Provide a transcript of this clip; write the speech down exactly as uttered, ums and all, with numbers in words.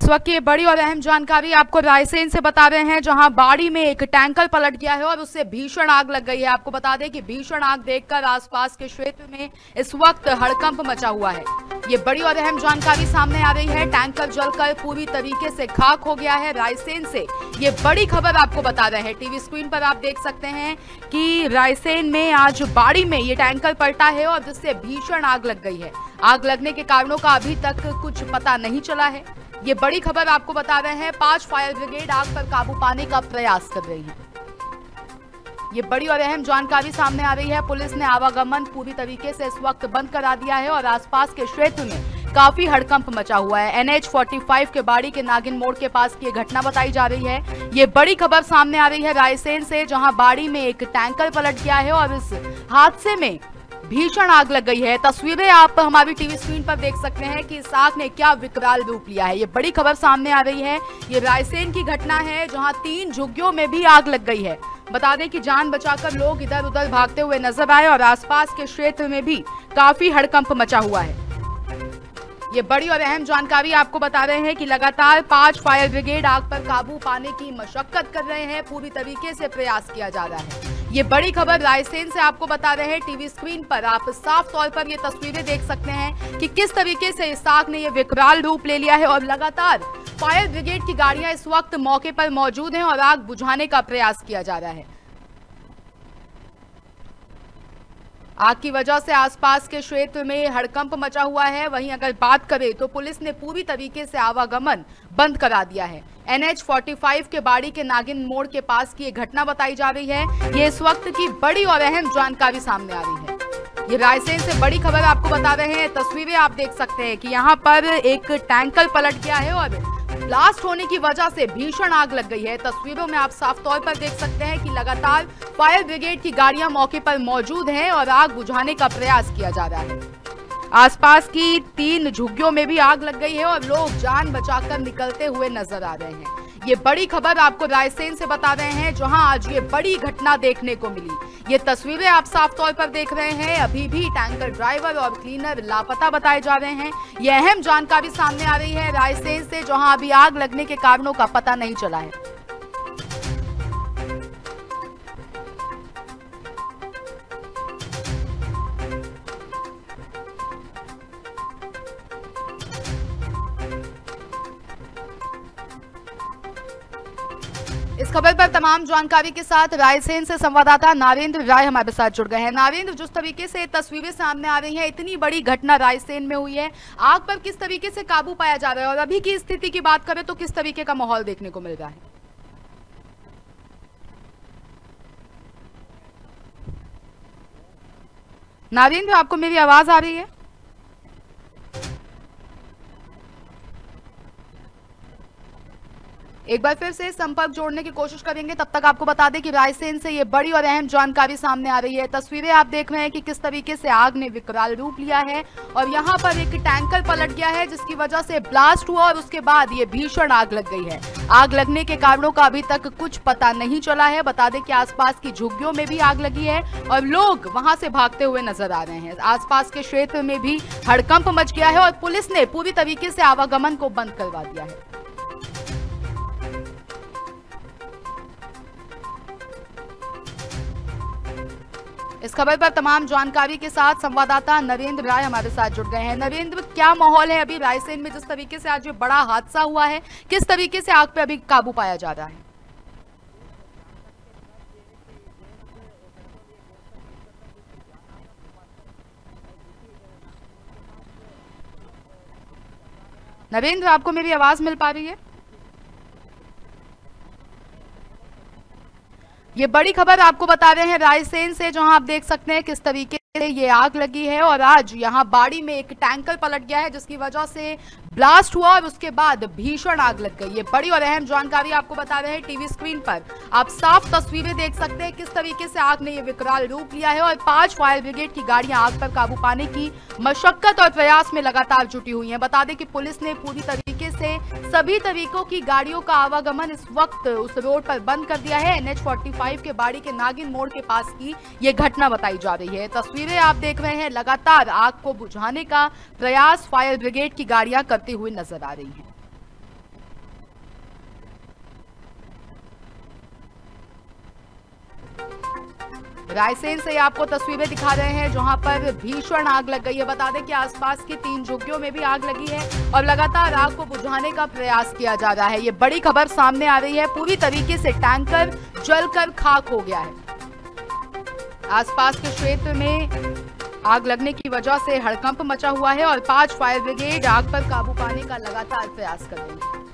इस वक्त ये बड़ी और अहम जानकारी आपको रायसेन से बता रहे हैं, जहां बाड़ी में एक टैंकर पलट गया है और उससे भीषण आग लग गई है। आपको बता दें कि भीषण आग देखकर आसपास के क्षेत्र में इस वक्त हड़कंप मचा हुआ है। ये बड़ी और अहम जानकारी सामने आ रही है। टैंकर जलकर पूरी तरीके से खाक हो गया है। रायसेन से ये बड़ी खबर आपको बता रहे हैं। टीवी स्क्रीन पर आप देख सकते हैं कि रायसेन में आज बाड़ी में ये टैंकर पलटा है और जिससे भीषण आग लग गई है। आग लगने के कारणों का अभी तक कुछ पता नहीं चला है। ये बड़ी खबर आपको बता रहे हैं। पांच फायर ब्रिगेड आग पर काबू पाने का प्रयास कर रही है। ये बड़ी और अहम जानकारी सामने आ रही है। पुलिस ने आवागमन पूरी तरीके से इस वक्त बंद करा दिया है और आसपास के क्षेत्र में काफी हड़कंप मचा हुआ है। एन एच पैंतालीस के बाड़ी के नागिन मोड़ के पास की घटना बताई जा रही है। ये बड़ी खबर सामने आ रही है रायसेन से, जहां बाड़ी में एक टैंकर पलट गया है और इस हादसे में भीषण आग लग गई है। तस्वीरें आप हमारी टीवी स्क्रीन पर देख सकते हैं कि इस आग ने क्या विकराल रूप लिया है। ये बड़ी खबर सामने आ रही है। ये रायसेन की घटना है, जहां तीन झुग्गियों में भी आग लग गई है। बता दें कि जान बचाकर लोग इधर उधर भागते हुए नजर आए और आसपास के क्षेत्र में भी काफी हड़कंप मचा हुआ है। ये बड़ी और अहम जानकारी आपको बता रहे हैं कि लगातार पांच फायर ब्रिगेड आग पर काबू पाने की मशक्कत कर रहे हैं। पूरी तरीके से प्रयास किया जा रहा है। ये बड़ी खबर रायसेन से आपको बता रहे हैं। टीवी स्क्रीन पर आप साफ तौर पर ये तस्वीरें देख सकते हैं कि किस तरीके से इस आग ने ये विकराल रूप ले लिया है और लगातार फायर ब्रिगेड की गाड़ियां इस वक्त मौके पर मौजूद हैं और आग बुझाने का प्रयास किया जा रहा है। आग की वजह से आसपास के क्षेत्र में हड़कंप मचा हुआ है। वहीं अगर बात करें तो पुलिस ने पूरी तरीके से आवागमन बंद करा दिया है। एन एच पैंतालीस के बाड़ी के नागिन मोड़ के पास की ये घटना बताई जा रही है। ये इस वक्त की बड़ी और अहम जानकारी सामने आ रही है। ये रायसेन से बड़ी खबर आपको बता रहे हैं। तस्वीरें आप देख सकते हैं कि यहाँ पर एक टैंकर पलट गया है और ब्लास्ट होने की वजह से भीषण आग लग गई है। तस्वीरों में आप साफ तौर पर देख सकते हैं कि लगातार फायर ब्रिगेड की गाड़ियां मौके पर मौजूद हैं और आग बुझाने का प्रयास किया जा रहा है। आसपास की तीन झुग्गियों में भी आग लग गई है और लोग जान बचाकर निकलते हुए नजर आ रहे हैं। ये बड़ी खबर आपको रायसेन से बता रहे हैं, जहां आज ये बड़ी घटना देखने को मिली। ये तस्वीरें आप साफ तौर पर देख रहे हैं। अभी भी टैंकर ड्राइवर और क्लीनर लापता बताए जा रहे हैं। ये अहम जानकारी सामने आ रही है रायसेन से, जहां अभी आग लगने के कारणों का पता नहीं चला है। इस खबर पर तमाम जानकारी के साथ रायसेन से संवाददाता नारेंद्र राय हमारे साथ जुड़ गए हैं। नारेंद्र, जिस तरीके से तस्वीरें सामने आ रही हैं, इतनी बड़ी घटना रायसेन में हुई है, आग पर किस तरीके से काबू पाया जा रहा है और अभी की स्थिति की बात करें तो किस तरीके का माहौल देखने को मिल रहा है? नारेंद्र, आपको मेरी आवाज आ रही है? एक बार फिर से संपर्क जोड़ने की कोशिश करेंगे। तब तक आपको बता दें कि रायसेन से ये बड़ी और अहम जानकारी सामने आ रही है। तस्वीरें आप देख रहे हैं कि किस तरीके से आग ने विकराल रूप लिया है और यहाँ पर एक टैंकर पलट गया है, जिसकी वजह से ब्लास्ट हुआ और उसके बाद ये भीषण आग लग गई है। आग लगने के कारणों का अभी तक कुछ पता नहीं चला है। बता दें कि आसपास की झुग्गियों में भी आग लगी है और लोग वहां से भागते हुए नजर आ रहे हैं। आसपास के क्षेत्र में भी हड़कंप मच गया है और पुलिस ने पूरी तरीके से आवागमन को बंद करवा दिया है। इस खबर पर तमाम जानकारी के साथ संवाददाता नरेंद्र राय हमारे साथ जुड़ गए हैं। नरेंद्र, क्या माहौल है अभी रायसेन में, जिस तरीके से आज ये बड़ा हादसा हुआ है, किस तरीके से आग पे अभी काबू पाया जा रहा है? नरेंद्र, आपको मेरी आवाज मिल पा रही है? ये बड़ी खबर आपको बता रहे हैं रायसेन से, जहां आप देख सकते हैं किस तरीके से ये आग लगी है और आज यहां बाड़ी में एक टैंकर पलट गया है, जिसकी वजह से ब्लास्ट हुआ और उसके बाद भीषण आग लग गई। ये बड़ी और अहम जानकारी आपको बता रहे हैं। टीवी स्क्रीन पर आप साफ तस्वीरें देख सकते हैं किस तरीके से आग ने ये विकराल रूप लिया है और पांच फायर ब्रिगेड की गाड़ियां आग पर काबू पाने की मशक्कत और प्रयास में लगातार जुटी हुई हैं। बता दें कि पुलिस ने पूरी तरीके से सभी तरीकों की गाड़ियों का आवागमन इस वक्त उस रोड पर बंद कर दिया है। एन एच पैंतालीस के बाड़ी के नागिन मोड़ के पास की ये घटना बताई जा रही है। तस्वीरें आप देख रहे हैं। लगातार आग को बुझाने का प्रयास फायर ब्रिगेड की गाड़ियां करते हुए नजर आ रही हैं। रायसेन से आपको तस्वीरें दिखा रहे हैं जहां पर भीषण आग लग गई है। बता दें कि आसपास की तीन झुग्गियों में भी आग लगी है और लगातार आग को बुझाने का प्रयास किया जा रहा है। ये बड़ी खबर सामने आ रही है, पूरी तरीके से टैंकर जलकर खाक हो गया है। आसपास के क्षेत्र में आग लगने की वजह से हड़कंप मचा हुआ है और पांच फायर ब्रिगेड आग पर काबू पाने का लगातार प्रयास कर रही है।